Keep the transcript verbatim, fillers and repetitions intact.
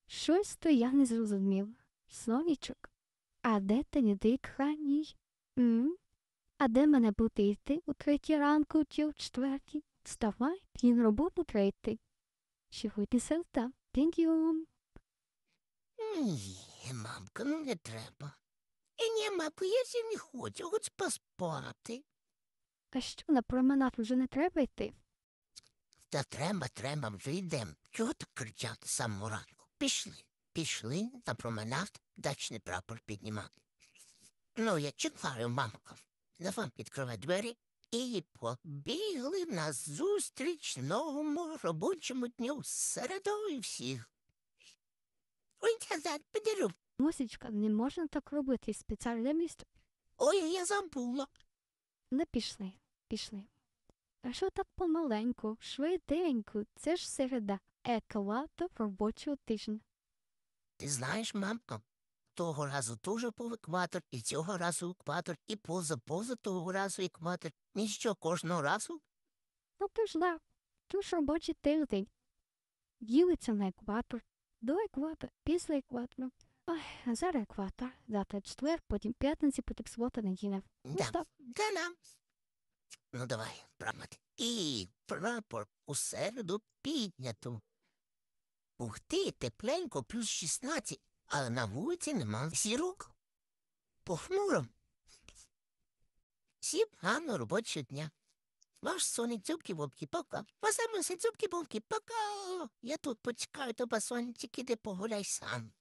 Щось то я не зрозумів. Сонечок, а де ти йди крайній? М? А де мене буде йти у третій ранку чи в четвертій? Вставай, він роботу третій. Сьогодні середа. Підйом. Ні, мамка, ну не треба. І ні, мамка, я ще не хочу, хочу поспати. А що, на променад вже не треба йти? Та треба, треба, вже йдем. Чого так кричати з самого ранку? Пішли, пішли на променад дачний прапор піднімати. Ну, я чекаю, мамка. Давай відкривай двері і побігли на зустріч новому робочому дню з середою всіх. Ой, назад, підеру. Мусічка, не можна так робити, спеціальне місто. Ой, я забула. Не пішли, пішли. А що так помаленьку, швиденько, це ж середа, екватор робочого тижня. Ти знаєш, мамка, того разу теж був екватор, і цього разу екватор, і поза-поза того разу екватор. Ніщо кожного разу. Ну ти ж да, то ж робочий тиждень. Ділиться на екватор, до екватора, після екватора. Ой, а зараз екватор, завтра четвер, потім п'ятниця, потім субота, неділя. Ну, Да, стоп. да нам. Ну давай, прапор. І прапор у середу піднято. Ух ти, тепленько, плюс шістнадцять, але на вулиці нема сірок. Похмуро. Всім гарного робочого дня. Ваш соник дзюбки-вобки, пока. Вас саме дзюбки-бобки, пока. Я тут почекаю, то сонечки, іди погуляй сам.